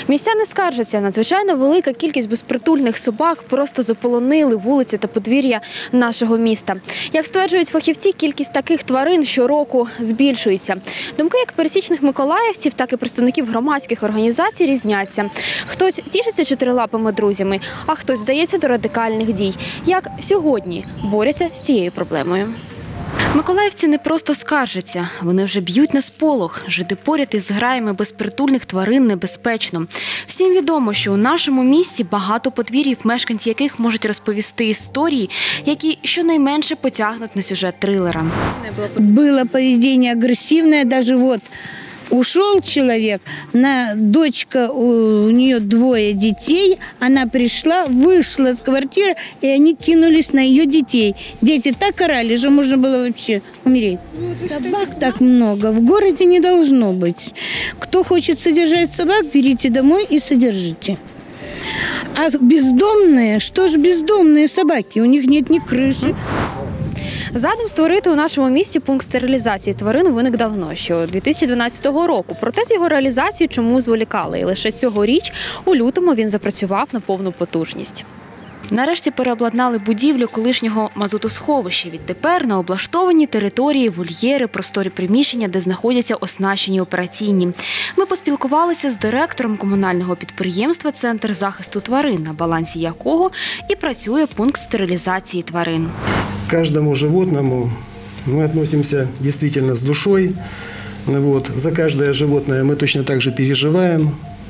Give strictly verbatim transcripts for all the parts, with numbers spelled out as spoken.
Містяни скаржаться, надзвичайно велика кількість безпритульних собак просто заполонили вулиці та подвір'я нашого міста. Як стверджують фахівці, кількість таких тварин щороку збільшується. Думки як пересічних миколаївців, так і представників громадських організацій різняться. Хтось тішиться чотирилапими друзями, а хтось вдається до радикальних дій. Як сьогодні борються з цією проблемою? Миколаївці не просто скаржаться, вони вже б'ють на сполох. Жити поряд із зграями безпритульних тварин небезпечно. Всім відомо, що у нашому місті багато подвір'їв, мешканці яких можуть розповісти історії, які щонайменше потягнуть на сюжет трилера. Було поведіння агресивне, навіть от ушел человек, на дочка, у нее двое детей, она пришла, вышла с квартиры, и они кинулись на ее детей. Дети так орали, что можно было вообще умереть. Собак так много, в городе не должно быть. Кто хочет содержать собак, берите домой и содержите. А бездомные, что ж бездомные собаки, у них нет ни крыши. Задум створити у нашому місті пункт стерилізації тварин виник давно, ще дві тисячі дванадцятого року. Проте з його реалізацією чому зволікали. І лише цьогоріч, у лютому, він запрацював на повну потужність. Нарешті переобладнали будівлю колишнього мазутосховища. Відтепер на облаштованій території вольєри, просторі приміщення, де знаходяться оснащені операційні. Ми поспілкувалися з директором комунального підприємства «Центр захисту тварин», на балансі якого і працює пункт стерилізації тварин. К каждому животному мы относимся действительно с душой. Вот. За каждое животное мы точно так же переживаем.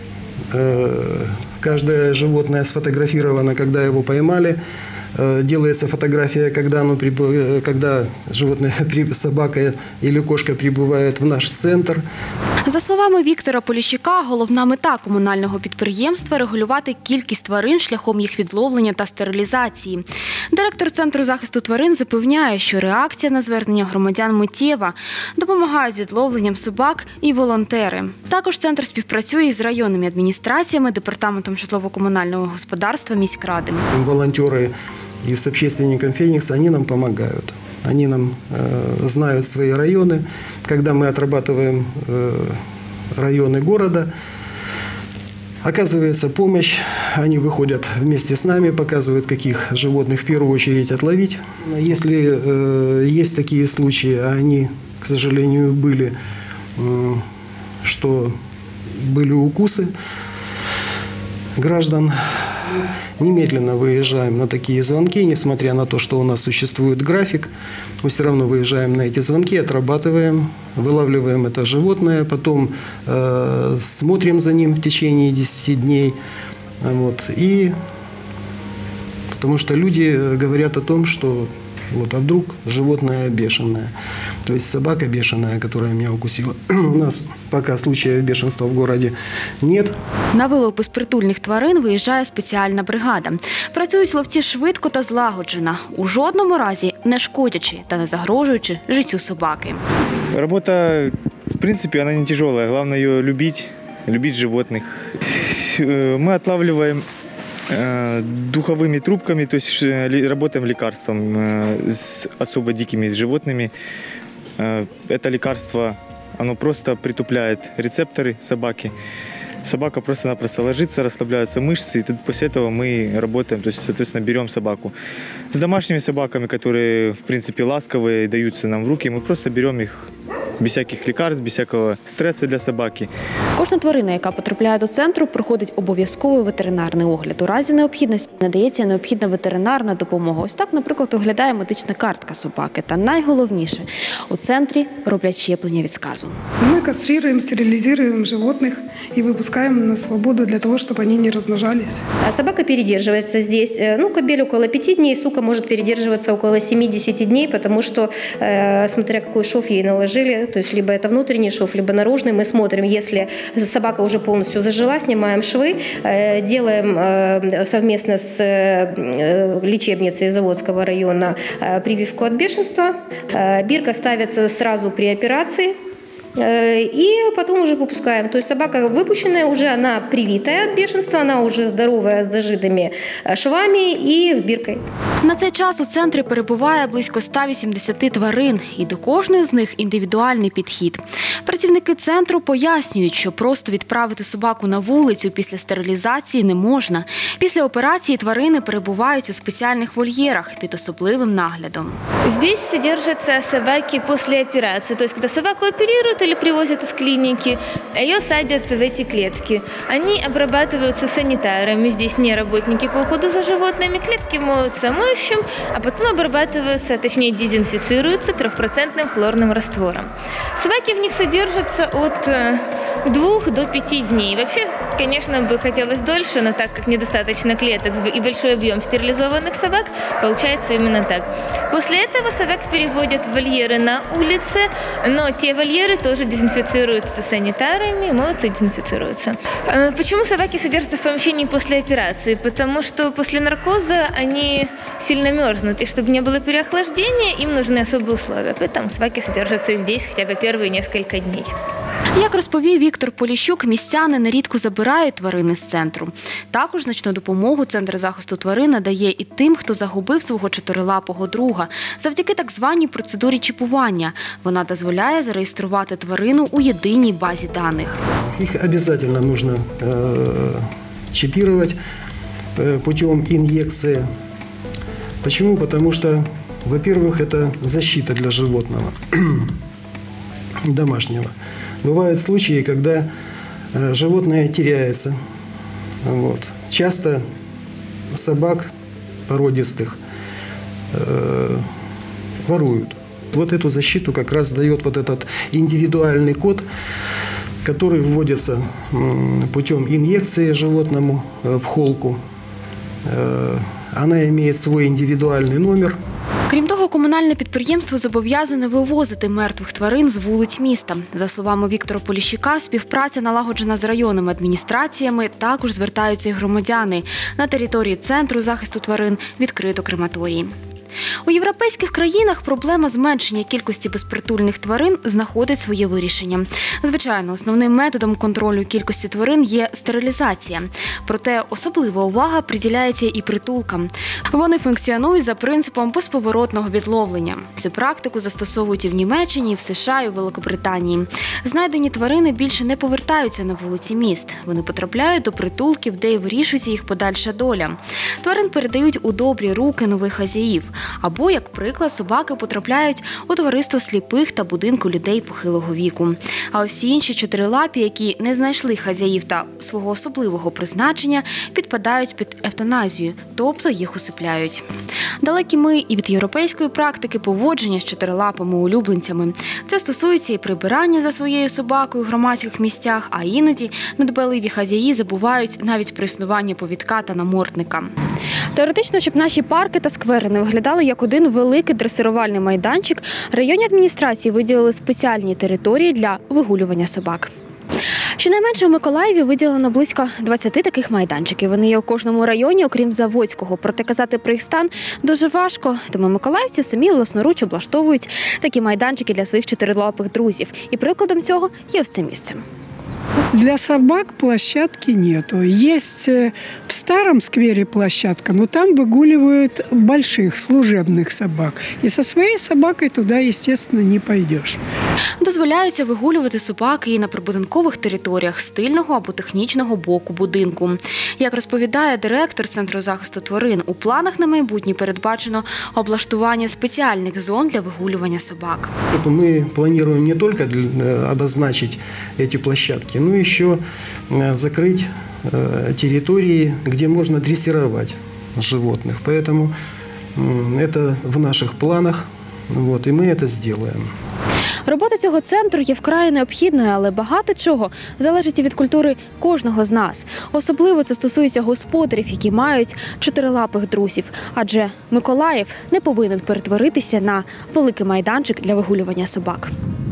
Каждое животное сфотографировано, когда его поймали. Делается фотография, когда, оно, когда животное, собака или кошка прибывает в наш центр. За словами Віктора Поліщука, головна мета комунального підприємства – регулювати кількість тварин шляхом їх відловлення та стерилізації. Директор Центру захисту тварин запевняє, що реакція на звернення громадян миттєва. Допомагають з відловленням собак і волонтери. Також центр співпрацює з районними адміністраціями, департаментом житлово-комунального господарства, міськради. Волонтери и с общественником «Феникс», они нам помогают. Они нам э, знают свои районы. Когда мы отрабатываем э, районы города, оказывается помощь. Они выходят вместе с нами, показывают, каких животных в первую очередь отловить. Если э, есть такие случаи, а они, к сожалению, были, э, что были укусы граждан, немедленно выезжаем на такие звонки, несмотря на то, что у нас существует график, мы все равно выезжаем на эти звонки, отрабатываем, вылавливаем это животное, потом э, смотрим за ним в течение десяти дней. Вот, и потому что люди говорят о том, что вот, а вдруг животное бешеное, то есть собака бешеная, которая меня укусила. У нас пока случаев бешенства в городе нет. На вилов безпритульних тварин виїжджає спеціальна бригада. Працюють ловці швидко та злагоджено, у жодному разі не шкодячи та не загрожуючи життю собаки. Робота, в принципе, она не тяжелая. Главное ее любить, любить животных. Мы отлавливаем духовыми трубками, то есть работаем лекарством с особо дикими животными. Это лекарство, оно просто притупляет рецепторы собаки. Собака просто-напросто ложится, расслабляются мышцы, и после этого мы работаем, то есть, соответственно, берем собаку. С домашними собаками, которые, в принципе, ласковые, даются нам в руки, мы просто берем их без всяких лікарств, без всякого стресу для собаки. Кожна тварина, яка потрапляє до центру, проходить обов'язковий ветеринарний огляд. У разі необхідності надається необхідна ветеринарна допомога. Ось так, наприклад, оглядає медична картка собаки. Та найголовніше – у центрі роблять щеплення від сказу. Ми кастрируємо, стерилізуємо животних і випускаємо на свободу для того, щоб вони не розмножались. Собака передерживается здесь. Ну, кобель около пяти дней, сука может передерживаться около семи-десяти дней, потому что, смотря какой шов ей наложили, то есть либо это внутренний шов, либо наружный. Мы смотрим, если собака уже полностью зажила, снимаем швы, делаем совместно с лечебницей Заводского района прививку от бешенства. Бирка ставится сразу при операции. и потом уже выпускаем. То есть собака выпущенная уже, она привитая от бешенства, она уже здоровая, с зажитыми швами и с биркой. На цей час у центрі перебуває близько ста вісімдесяти тварин, і до кожної з них індивідуальний підхід. Працівники центру пояснюють, що просто відправити собаку на вулицю після стерилізації не можна. Після операції тварини перебувають у спеціальних вольєрах під особливим наглядом. Здесь содержатся собаки после операции. То есть, когда собаку оперируют или привозят из клиники, ее садят в эти клетки. Они обрабатываются санитарами. Здесь не работники по уходу за животными. Клетки моются моющим, а потом обрабатываются, точнее дезинфицируются трехпроцентным хлорным раствором. Собаки в них содержатся от двух до пяти дней. Вообще, конечно, бы хотелось дольше, но так как недостаточно клеток и большой объем стерилизованных собак, получается именно так. После этого собак переводят в вольеры на улице, но те вольеры тоже дезинфицируются санитарами, моются и дезинфицируются. Почему собаки содержатся в помещении после операции? Потому что после наркоза они сильно мерзнут, и чтобы не было переохлаждения, им нужны особые условия. Поэтому собаки содержатся здесь хотя бы первые несколько дней. Як розповів Віктор Поліщук, містяни нерідко забирають тварини з центру. Також значну допомогу Центр захисту тварин надає і тим, хто загубив свого чотирилапого друга, завдяки так званій процедурі чіпування. Вона дозволяє зареєструвати тварину у єдиній базі даних. Їх обов'язково потрібно чіпувати путем ін'єкції. Почему? Потому что, во-первых, это защита для животного домашнего. Бывают случаи, когда животное теряется. Вот. Часто собак породистых э, воруют. Вот эту защиту как раз дает вот этот индивидуальный код, который вводится путем инъекции животному в холку. Э, она имеет свой индивидуальный номер. Крім того, комунальне підприємство зобов'язане вивозити мертвих тварин з вулиць міста. За словами Віктора Поліщука, співпраця налагоджена з районними адміністраціями, також звертаються і громадяни. На території Центру захисту тварин відкрито крематорії. У європейських країнах проблема зменшення кількості безпритульних тварин знаходить своє вирішення. Звичайно, основним методом контролю кількості тварин є стерилізація. Проте особлива увага приділяється і притулкам. Вони функціонують за принципом безповоротного відловлення. Цю практику застосовують і в Німеччині, і в США, і в Великобританії. Знайдені тварини більше не повертаються на вулиці міст. Вони потрапляють до притулків, де й вирішується їх подальша доля. Тварин передають у добрі руки нових хазяїв. Або, як приклад, собаки потрапляють у товариство сліпих та будинку людей похилого віку. А усі інші чотирилапі, які не знайшли хазяїв та свого особливого призначення, підпадають під евтаназію, тобто їх усипляють. Далекі ми і від європейської практики поводження з чотирилапими улюбленцями. Це стосується і прибирання за своєю собакою в громадських місцях, а іноді недбайливі хазяї забувають навіть про існування повідка та намордника. Теоретично, щоб наші парки та сквери не виглядали як один великий дресирувальний майданчик, районні адміністрації виділили спеціальні території для вигулювання собак. Щонайменше у Миколаєві виділено близько двадцяти таких майданчиків. Вони є у кожному районі, окрім Заводського. Проте казати про їх стан дуже важко, тому миколаївці самі власноруч облаштовують такі майданчики для своїх чотирилапих друзів. І прикладом цього є ось це місце. Для собак площадки нету. Есть в старом сквере площадка, но там выгуливают больших служебных собак. И со своей собакой туда, естественно, не пойдешь. Дозволяється вигулювати собаки і на прибудинкових територіях стильного або технічного боку будинку. Як розповідає директор Центру захисту тварин, у планах на майбутнє передбачено облаштування спеціальних зон для вигулювання собак. Мы планируем не только обозначить эти площадки, но еще закрыть территории, где можно дрессировать животных. Поэтому это в наших планах, вот, и мы это сделаем. Робота цього центру є вкрай необхідною, але багато чого залежить і від культури кожного з нас. Особливо це стосується господарів, які мають чотирилапих друзів. Адже Миколаїв не повинен перетворитися на великий майданчик для вигулювання собак.